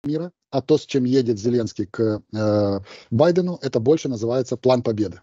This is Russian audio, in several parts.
мира, а то, с чем едет Зеленский к Байдену, это больше называется план победы.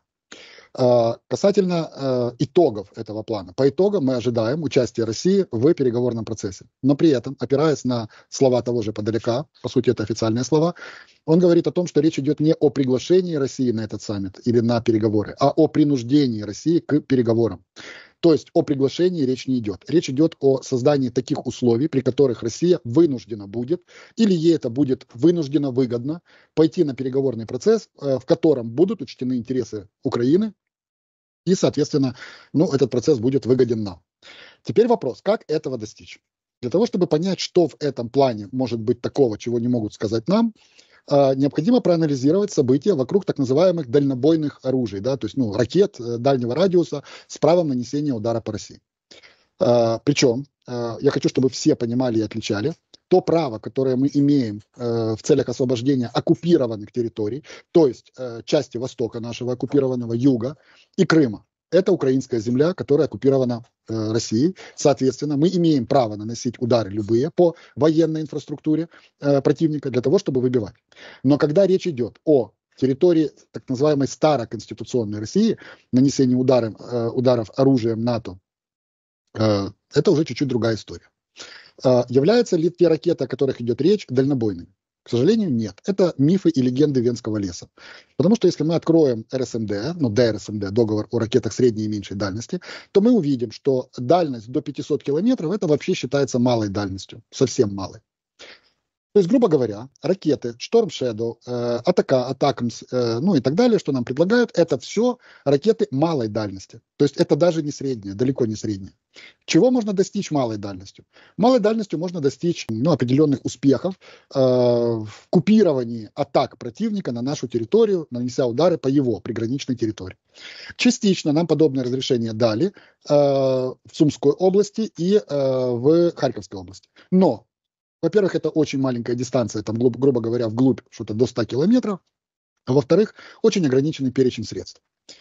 Касательно итогов этого плана. По итогам мы ожидаем участия России в переговорном процессе. Но при этом, опираясь на слова того же Подоляка, по сути это официальные слова, он говорит о том, что речь идет не о приглашении России на этот саммит или на переговоры, а о принуждении России к переговорам. То есть о приглашении речь не идет. Речь идет о создании таких условий, при которых Россия вынуждена будет, или ей это будет вынужденно выгодно, пойти на переговорный процесс, в котором будут учтены интересы Украины, и, соответственно, этот процесс будет выгоден нам. Теперь вопрос, как этого достичь? Для того, чтобы понять, что в этом плане может быть такого, чего не могут сказать нам, необходимо проанализировать события вокруг так называемых дальнобойных оружий, да, то есть ракет дальнего радиуса с правом нанесения удара по России. Причем, я хочу, чтобы все понимали и отличали, то право, которое мы имеем в целях освобождения оккупированных территорий, то есть части востока нашего оккупированного, юга и Крыма. Это украинская земля, которая оккупирована Россией. Соответственно, мы имеем право наносить удары любые по военной инфраструктуре противника для того, чтобы выбивать. Но когда речь идет о территории так называемой староконституционной России, нанесении ударов оружием НАТО, это уже чуть-чуть другая история. Являются ли те ракеты, о которых идет речь, дальнобойными? К сожалению, нет. Это мифы и легенды Венского леса. Потому что если мы откроем РСМД, ДРСМД, договор о ракетах средней и меньшей дальности, то мы увидим, что дальность до 500 километров это вообще считается малой дальностью, совсем малой. То есть, грубо говоря, ракеты Storm Shadow, Атакамс, и так далее, что нам предлагают, это все ракеты малой дальности. То есть это даже не средняя, далеко не средняя. Чего можно достичь малой дальностью? Малой дальностью можно достичь определенных успехов в купировании атак противника на нашу территорию, нанеся удары по его приграничной территории. Частично нам подобное разрешение дали в Сумской области и в Харьковской области. Но во-первых, это очень маленькая дистанция, там, грубо говоря, вглубь что-то до 100 километров. А во-вторых, очень ограниченный перечень средств.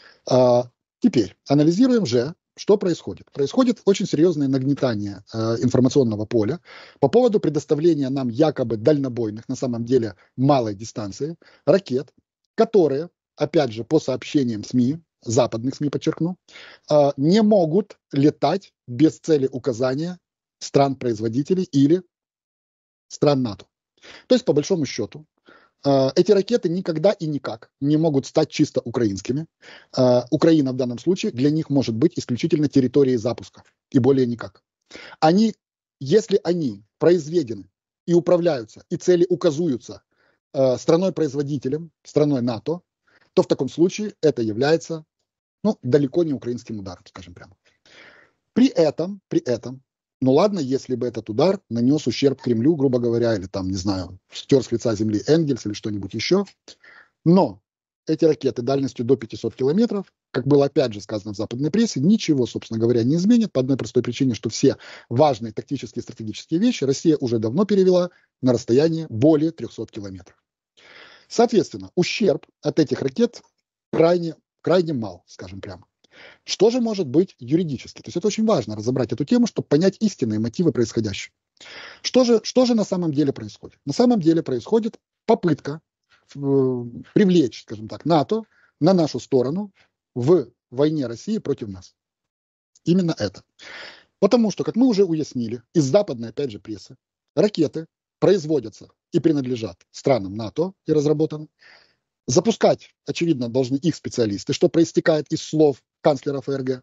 Теперь анализируем же, что происходит. Происходит очень серьезное нагнетание информационного поля по поводу предоставления нам якобы дальнобойных, на самом деле малой дистанции, ракет, которые, опять же, по сообщениям СМИ, западных СМИ, подчеркну, не могут летать без цели указания стран-производителей или стран НАТО. То есть, по большому счету, эти ракеты никогда и никак не могут стать чисто украинскими. Украина в данном случае для них может быть исключительно территорией запуска, и более никак. Если они произведены и управляются, и цели указуются страной-производителем, страной НАТО, то в таком случае это является далеко не украинским ударом, скажем прямо. При этом, ладно, если бы этот удар нанес ущерб Кремлю, грубо говоря, или там, не знаю, стер с лица земли Энгельс или что-нибудь еще. Но эти ракеты дальностью до 500 километров, как было опять же сказано в западной прессе, ничего, собственно говоря, не изменит по одной простой причине, что все важные тактические и стратегические вещи Россия уже давно перевела на расстояние более 300 километров. Соответственно, ущерб от этих ракет крайне мал, скажем прямо. Что же может быть юридически? То есть это очень важно разобрать эту тему, чтобы понять истинные мотивы происходящего. Что же на самом деле происходит? На самом деле происходит попытка привлечь, скажем так, НАТО на нашу сторону в войне России против нас. Именно это. Потому что, как мы уже уяснили, из западной, опять же, прессы, ракеты производятся и принадлежат странам НАТО и разработаны. Запускать, очевидно, должны их специалисты, что проистекает из слов канцлера ФРГ.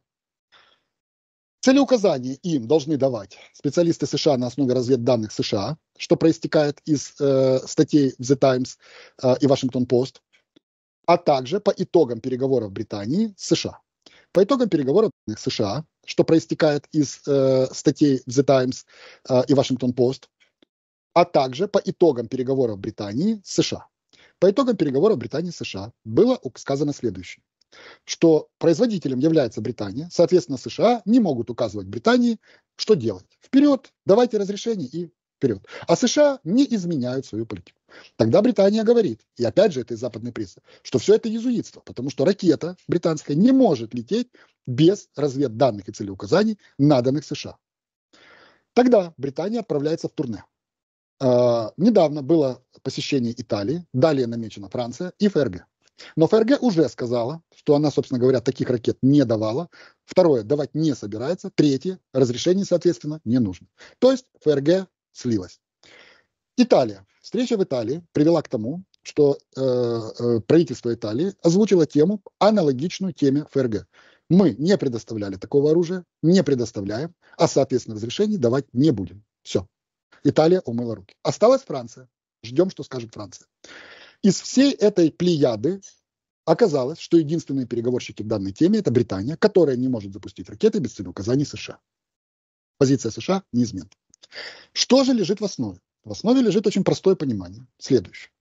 Целеуказания им должны давать специалисты США на основе разведданных США, что проистекает из статей The Times и Washington Post, а также по итогам переговоров Британии с США. По итогам переговоров с США, что проистекает из статей The Times и Washington Post, а также по итогам переговоров Британии с США. По итогам переговоров Британии с США было сказано следующее, что производителем является Британия, соответственно, США не могут указывать Британии, что делать. Вперед, давайте разрешение и вперед. А США не изменяют свою политику. Тогда Британия говорит, и опять же это из западной прессы, что все это иезуитство, потому что ракета британская не может лететь без разведданных и целеуказаний, наданных США. Тогда Британия отправляется в турне. Недавно было посещение Италии, далее намечена Франция и ФРГ. Но ФРГ уже сказала, что она, собственно говоря, таких ракет не давала. Второе, давать не собирается. Третье, разрешений, соответственно, не нужно. То есть ФРГ слилась. Италия. Встреча в Италии привела к тому, что правительство Италии озвучило тему, аналогичную теме ФРГ. Мы не предоставляли такого оружия, не предоставляем, а, соответственно, разрешений давать не будем. Все. Италия умыла руки. Осталась Франция. Ждем, что скажет Франция. Из всей этой плеяды оказалось, что единственные переговорщики в данной теме – это Британия, которая не может запустить ракеты без целеуказаний США. Позиция США неизменна. Что же лежит в основе? В основе лежит очень простое понимание. Следующее.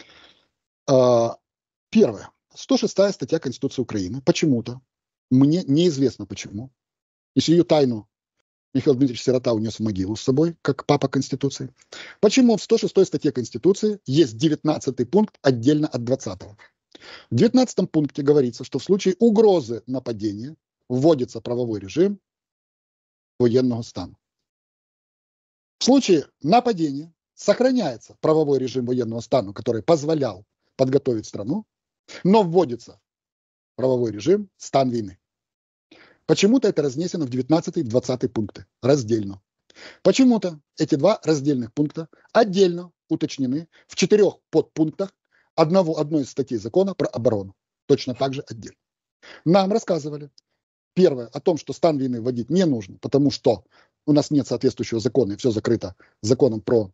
Первое. 106-я статья Конституции Украины. Почему-то, мне неизвестно почему, если ее тайну Михаил Дмитриевич Сирота унес в могилу с собой, как папа Конституции. Почему в 106-й статье Конституции есть 19-й пункт отдельно от 20-го? В 19-м пункте говорится, что в случае угрозы нападения вводится правовой режим военного стана. В случае нападения сохраняется правовой режим военного стана, который позволял подготовить страну, но вводится правовой режим стан войны. Почему-то это разнесено в 19 и 20 пункты раздельно. Почему-то эти два раздельных пункта отдельно уточнены в 4 подпунктах одной из статей закона про оборону. Точно так же отдельно. Нам рассказывали, первое, о том, что стан войны вводить не нужно, потому что у нас нет соответствующего закона, и все закрыто законом про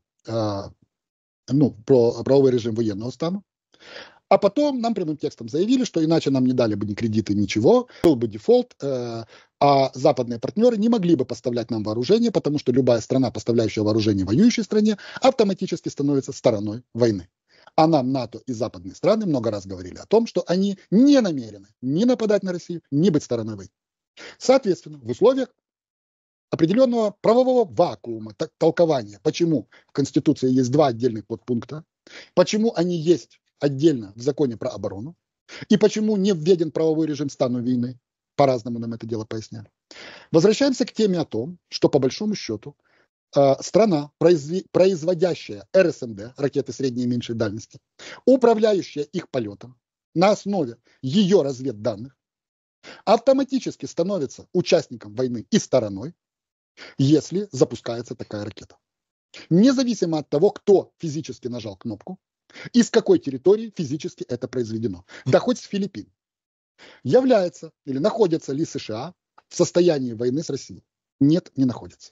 правовой режим военного стана. А потом нам прямым текстом заявили, что иначе нам не дали бы ни кредиты, ничего, был бы дефолт, а западные партнеры не могли бы поставлять нам вооружение, потому что любая страна, поставляющая вооружение воюющей стране, автоматически становится стороной войны. А нам НАТО и западные страны много раз говорили о том, что они не намерены ни нападать на Россию, ни быть стороной войны. Соответственно, в условиях определенного правового вакуума, толкования, почему в Конституции есть два отдельных подпункта, почему они есть отдельно в законе про оборону, и почему не введен правовой режим стану войны, по-разному нам это дело поясняли. Возвращаемся к теме о том, что по большому счету страна, производящая РСМД, ракеты средней и меньшей дальности, управляющая их полетом на основе ее разведданных, автоматически становится участником войны и стороной, если запускается такая ракета. Независимо от того, кто физически нажал кнопку и с какой территории физически это произведено. Да хоть с Филиппин. Является или находятся ли США в состоянии войны с Россией? Нет, не находятся.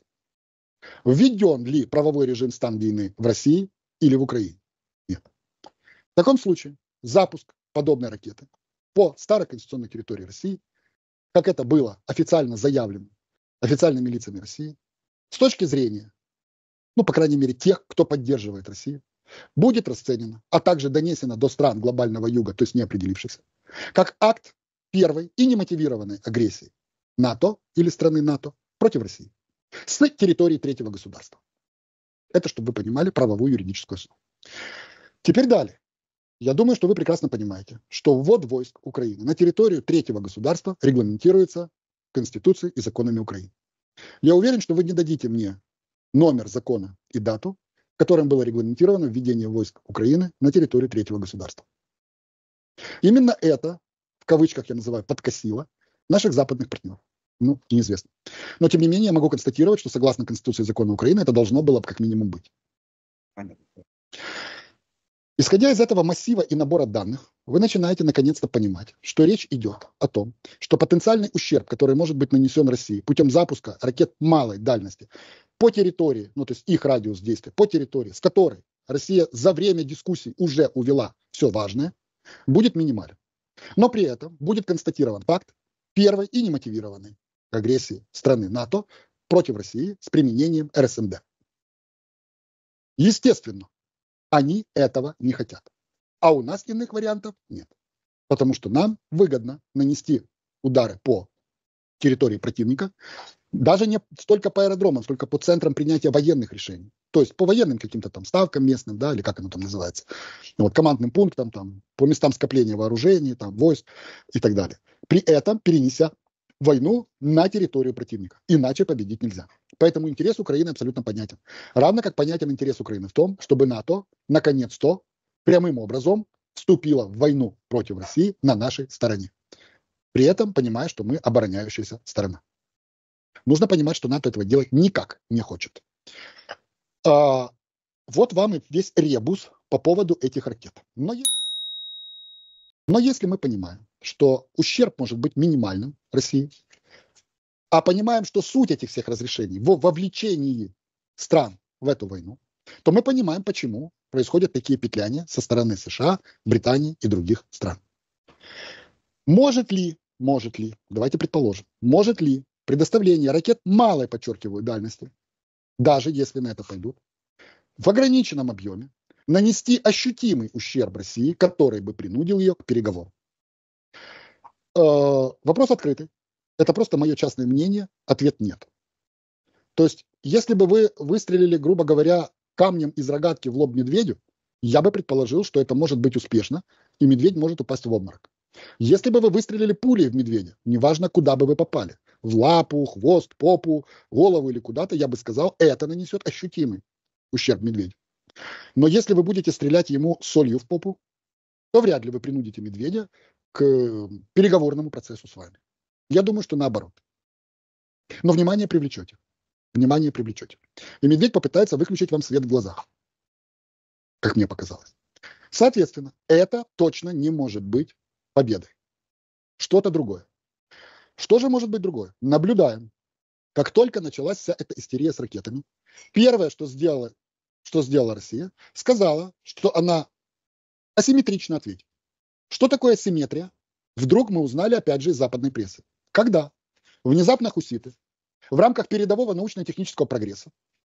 Введен ли правовой режим стан войны в России или в Украине? Нет. В таком случае запуск подобной ракеты по старой конституционной территории России, как это было официально заявлено официальными лицами России, с точки зрения, по крайней мере, тех, кто поддерживает Россию, будет расценено, а также донесено до стран глобального юга, то есть не определившихся, как акт первой и немотивированной агрессии НАТО или страны НАТО против России с территории третьего государства. Это чтобы вы понимали правовую юридическую основу. Теперь далее. Я думаю, что вы прекрасно понимаете, что ввод войск Украины на территорию третьего государства регламентируется Конституцией и законами Украины. Я уверен, что вы не дадите мне номер закона и дату, которым было регламентировано введение войск Украины на территорию третьего государства. Именно это, в кавычках я называю, подкосило наших западных партнеров. Неизвестно. Но, тем не менее, я могу констатировать, что согласно Конституции и закону Украины это должно было бы как минимум быть. Исходя из этого массива и набора данных, вы начинаете наконец-то понимать, что речь идет о том, что потенциальный ущерб, который может быть нанесен России путем запуска ракет малой дальности по территории, то есть их радиус действия, по территории, с которой Россия за время дискуссий уже увела все важное, будет минимален. Но при этом будет констатирован факт первой и немотивированной агрессии страны НАТО против России с применением РСМД. Естественно, они этого не хотят. А у нас иных вариантов нет. Потому что нам выгодно нанести удары по территории противника, даже не столько по аэродромам, сколько по центрам принятия военных решений. То есть по военным каким-то там ставкам местным, или как оно там называется, командным пунктам, по местам скопления вооружений, войск и так далее. При этом перенеся войну на территорию противника. Иначе победить нельзя. Поэтому интерес Украины абсолютно понятен. Равно как понятен интерес Украины в том, чтобы НАТО наконец-то прямым образом вступила в войну против России на нашей стороне. При этом понимая, что мы обороняющаяся сторона. Нужно понимать, что НАТО этого делать никак не хочет. Вот вам и весь ребус по поводу этих ракет. Но если мы понимаем, что ущерб может быть минимальным России, а понимаем, что суть этих всех разрешений в вовлечении стран в эту войну, то мы понимаем, почему происходят такие петляния со стороны США, Британии и других стран. Может ли, давайте предположим, может ли предоставление ракет малой, подчеркиваю, дальности, даже если на это пойдут, в ограниченном объеме нанести ощутимый ущерб России, который бы принудил ее к переговорам? Вопрос открытый. Это просто мое частное мнение. Ответ нет. То есть, если бы вы выстрелили, грубо говоря, камнем из рогатки в лоб медведю, я бы предположил, что это может быть успешно, и медведь может упасть в обморок. Если бы вы выстрелили пулей в медведя, неважно, куда бы вы попали, в лапу, хвост, попу, голову или куда-то, я бы сказал, это нанесет ощутимый ущерб медведю. Но если вы будете стрелять ему солью в попу, то вряд ли вы принудите медведя к переговорному процессу с вами. Я думаю, что наоборот. Но внимание привлечете. И медведь попытается выключить вам свет в глазах, как мне показалось. Соответственно, это точно не может быть победой. Что-то другое. Что же может быть другое? Наблюдаем. Как только началась вся эта истерия с ракетами, первое, что сделала Россия, сказала, что она асимметрично ответит. Что такое асимметрия? Вдруг мы узнали, опять же, из западной прессы. Когда внезапно хуситы в рамках передового научно-технического прогресса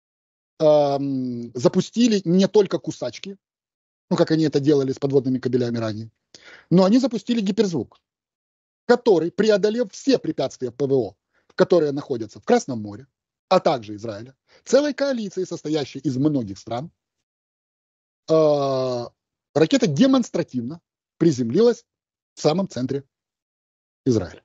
запустили не только кусачки, ну, как они это делали с подводными кабелями ранее, но они запустили гиперзвук, который, преодолев все препятствия ПВО, которые находятся в Красном море, а также Израиля, целой коалиции, состоящей из многих стран, ракета демонстративно приземлилась в самом центре Израиля.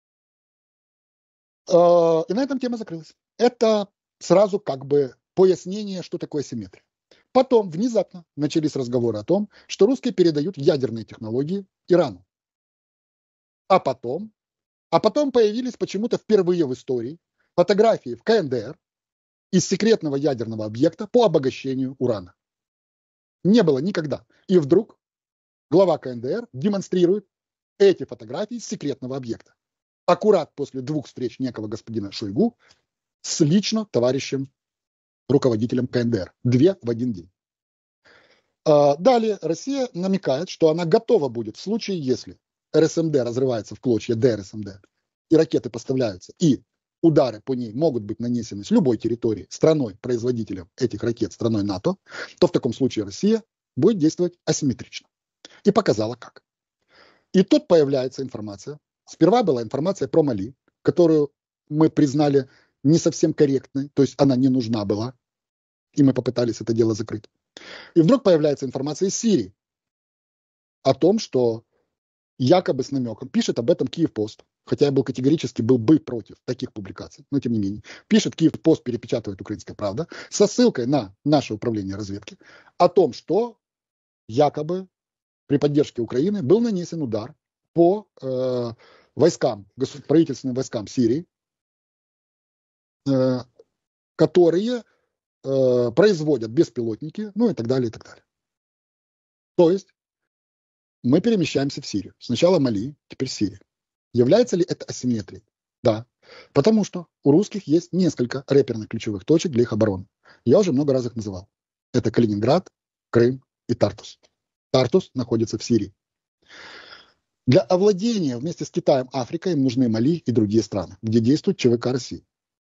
И на этом тема закрылась. Это сразу как бы пояснение, что такое асимметрия. Потом внезапно начались разговоры о том, что русские передают ядерные технологии Ирану. А потом появились почему-то впервые в истории фотографии в КНДР из секретного ядерного объекта по обогащению урана. Не было никогда. И вдруг глава КНДР демонстрирует эти фотографии с секретного объекта. Аккурат после 2 встреч некого господина Шойгу с лично товарищем руководителем КНДР. 2 в один день. Далее Россия намекает, что она готова будет в случае, если РСМД разрывается в клочья, ДРСМД, и ракеты поставляются, и удары по ней могут быть нанесены с любой территории страной-производителем этих ракет, страной НАТО, то в таком случае Россия будет действовать асимметрично. И показала как. И тут появляется информация. Сперва была информация про Мали, которую мы признали не совсем корректной, то есть она не нужна была, и мы попытались это дело закрыть. И вдруг появляется информация из Сирии о том, что якобы с намеком, пишет об этом Киев-Пост, хотя я категорически был бы против таких публикаций, но тем не менее, пишет Киев-Пост, перепечатывает «Украинская правда», со ссылкой на наше управление разведки о том, что якобы при поддержке Украины был нанесен удар по войскам, правительственным войскам Сирии, которые производят беспилотники, ну и так далее, и так далее. То есть мы перемещаемся в Сирию. Сначала Мали, теперь Сирия. Является ли это асимметрией? Да. Потому что у русских есть несколько реперных ключевых точек для их обороны. Я уже много раз их называл. Это Калининград, Крым и Тартус. Тартус находится в Сирии. Для овладения вместе с Китаем Африкой им нужны Мали и другие страны, где действует ЧВК России.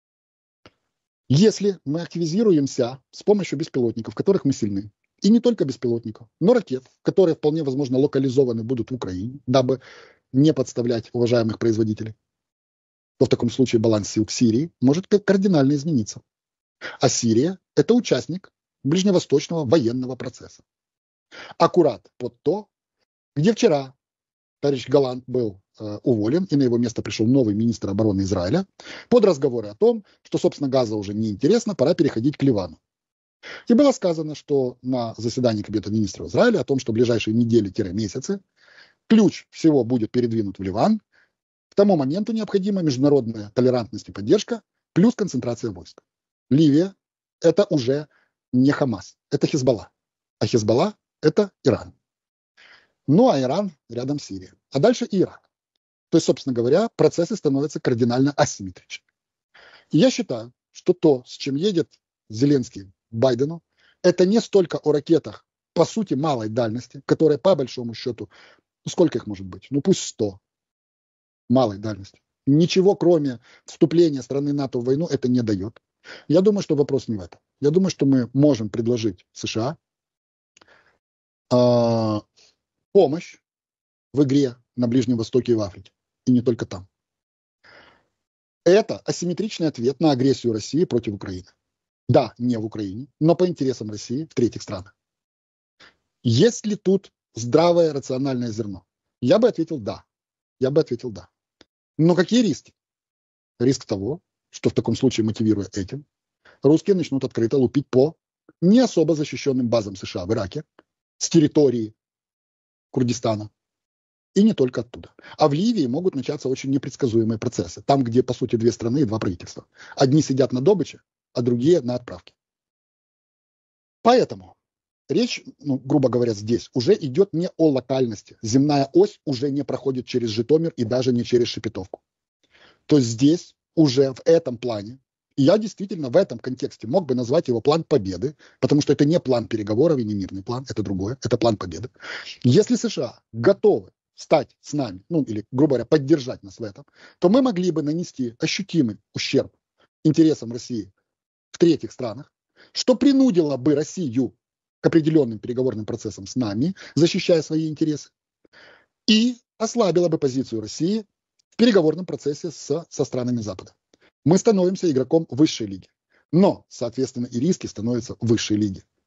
Если мы активизируемся с помощью беспилотников, в которых мы сильны, и не только беспилотников, но ракет, которые вполне возможно локализованы будут в Украине, дабы не подставлять уважаемых производителей, то в таком случае баланс сил в Сирии может кардинально измениться. А Сирия – это участник ближневосточного военного процесса. Аккурат под то, где вчера товарищ Галант был уволен, и на его место пришел новый министр обороны Израиля под разговоры о том, что, собственно, Газа уже не интересно, пора переходить к Ливану. И было сказано, что на заседании Кабинета министров Израиля о том, что в ближайшие недели-месяцы ключ всего будет передвинут в Ливан. К тому моменту необходима международная толерантность и поддержка, плюс концентрация войск. Ливия – это уже не Хамас, это Хизбалла. А Хизбалла – это Иран. Ну а Иран рядом с Сирией. А дальше Ирак. То есть, собственно говоря, процессы становятся кардинально асимметричными. И я считаю, что то, с чем едет Зеленский к Байдену, это не столько о ракетах, по сути, малой дальности, которые по большому счету, ну сколько их может быть? Ну пусть 100 малой дальности. Ничего, кроме вступления страны НАТО в войну, это не дает. Я думаю, что вопрос не в этом. Я думаю, что мы можем предложить США помощь в игре на Ближнем Востоке и в Африке. И не только там. Это асимметричный ответ на агрессию России против Украины. Да, не в Украине, но по интересам России в третьих странах. Есть ли тут здравое рациональное зерно? Я бы ответил да. Я бы ответил да. Но какие риски? Риск того, что в таком случае, мотивируя этим, русские начнут открыто лупить по не особо защищенным базам США в Ираке, с территории Курдистана, и не только оттуда. А в Ливии могут начаться очень непредсказуемые процессы. Там, где, по сути, две страны и два правительства. Одни сидят на добыче, а другие на отправке. Поэтому речь, грубо говоря, здесь уже идет не о локальности. Земная ось уже не проходит через Житомир и даже не через Шепетовку. То есть здесь уже в этом плане, и я действительно в этом контексте мог бы назвать его план победы, потому что это не план переговоров и не мирный план, это другое, это план победы. Если США готовы стать с нами, или, грубо говоря, поддержать нас в этом, то мы могли бы нанести ощутимый ущерб интересам России в третьих странах, что принудило бы Россию к определенным переговорным процессам с нами, защищая свои интересы, и ослабило бы позицию России в переговорном процессе со странами Запада. Мы становимся игроком высшей лиги. Но, соответственно, и риски становятся высшей лиги.